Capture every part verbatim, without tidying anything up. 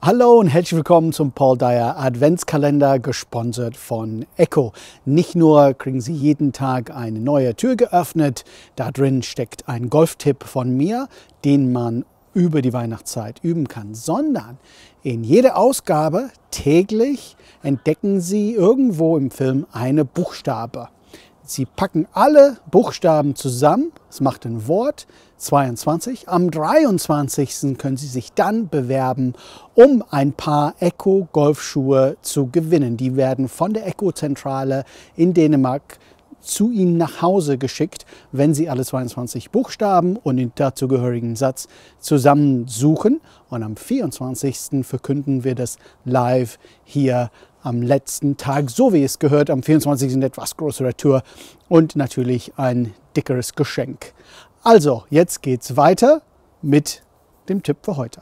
Hallo und herzlich willkommen zum Paul Dyer Adventskalender, gesponsert von Echo. Nicht nur kriegen Sie jeden Tag eine neue Tür geöffnet, da drin steckt ein Golftipp von mir, den man über die Weihnachtszeit üben kann, sondern in jeder Ausgabe täglich entdecken Sie irgendwo im Film eine Buchstabe. Sie packen alle Buchstaben zusammen, es macht ein Wort, zweiundzwanzig. Am dreiundzwanzigsten können Sie sich dann bewerben, um ein paar Echo Golfschuhe zu gewinnen. Die werden von der Echo Zentrale in Dänemark zu Ihnen nach Hause geschickt, wenn Sie alle zweiundzwanzig Buchstaben und den dazugehörigen Satz zusammensuchen. Und am vierundzwanzigsten verkünden wir das live hier am letzten Tag, so wie es gehört, am vierundzwanzigsten etwas größere Tour und natürlich ein dickeres Geschenk. Also, jetzt geht's weiter mit dem Tipp für heute.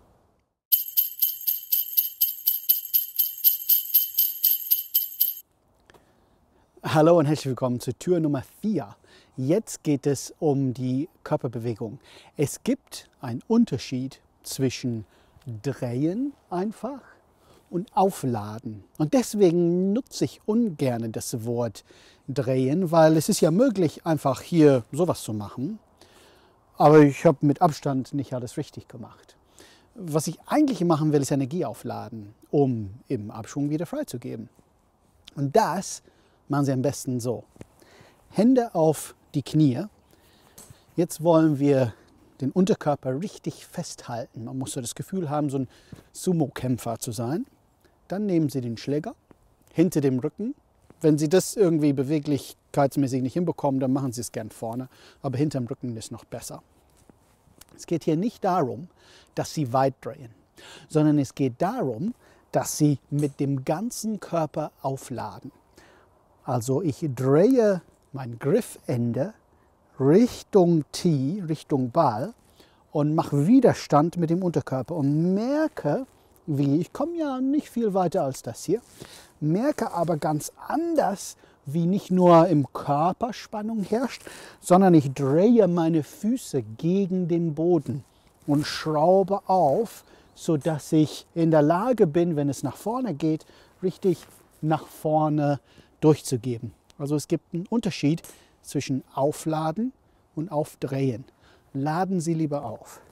Hallo und herzlich willkommen zur Tür Nummer vier. Jetzt geht es um die Körperbewegung. Es gibt einen Unterschied zwischen drehen einfach und aufladen. Und deswegen nutze ich ungern das Wort drehen, weil es ist ja möglich, einfach hier sowas zu machen. Aber ich habe mit Abstand nicht alles richtig gemacht. Was ich eigentlich machen will, ist Energie aufladen, um im Abschwung wieder freizugeben. Und das machen Sie am besten so. Hände auf die Knie. Jetzt wollen wir den Unterkörper richtig festhalten. Man muss so das Gefühl haben, so ein Sumo-Kämpfer zu sein. Dann nehmen Sie den Schläger hinter dem Rücken. Wenn Sie das irgendwie beweglichkeitsmäßig nicht hinbekommen, dann machen Sie es gern vorne. Aber hinterm Rücken ist noch besser. Es geht hier nicht darum, dass Sie weit drehen, sondern es geht darum, dass Sie mit dem ganzen Körper aufladen. Also ich drehe mein Griffende Richtung Tee, Richtung Ball und mache Widerstand mit dem Unterkörper und merke, wie, ich komme ja nicht viel weiter als das hier, merke aber ganz anders, wie nicht nur im Körper Spannung herrscht, sondern ich drehe meine Füße gegen den Boden und schraube auf, sodass ich in der Lage bin, wenn es nach vorne geht, richtig nach vorne durchzugeben. Also es gibt einen Unterschied zwischen Aufladen und Aufdrehen. Laden Sie lieber auf.